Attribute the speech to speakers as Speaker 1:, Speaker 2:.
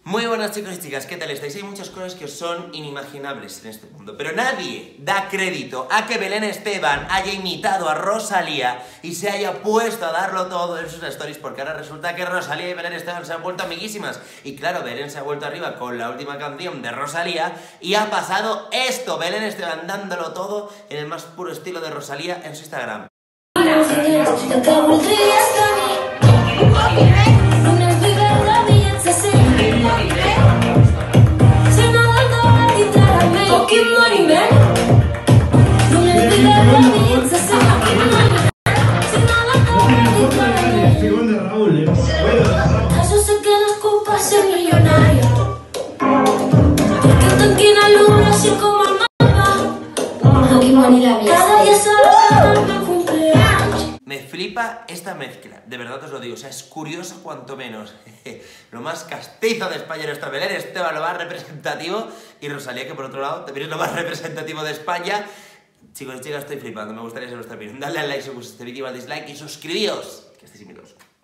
Speaker 1: Muy buenas chicos y chicas, ¿qué tal estáis? Hay muchas cosas que os son inimaginables en este mundo, pero nadie da crédito a que Belén Esteban haya imitado a Rosalía y se haya puesto a darlo todo en sus stories, porque ahora resulta que Rosalía y Belén Esteban se han vuelto amiguísimas. Y claro, Belén se ha vuelto arriba con la última canción de Rosalía y ha pasado esto, Belén Esteban dándolo todo en el más puro estilo de Rosalía en su Instagram.
Speaker 2: Eso sé que nos ocupa ser millonario. Porque tranquila luna así como el mapa. Cada día solo mi cumpleaños.
Speaker 1: Me flipa esta mezcla, de verdad os lo digo, o sea, es curioso cuanto menos. Lo más castizo de España en esta Belén Esteban, lo más representativo, y Rosalía, que por otro lado también es lo más representativo de España. Chicos y chicas, estoy flipando, me gustaría saber vuestra opinión. Dadle al like si os gusta este vídeo, al dislike y suscribíos, que estéis invitados.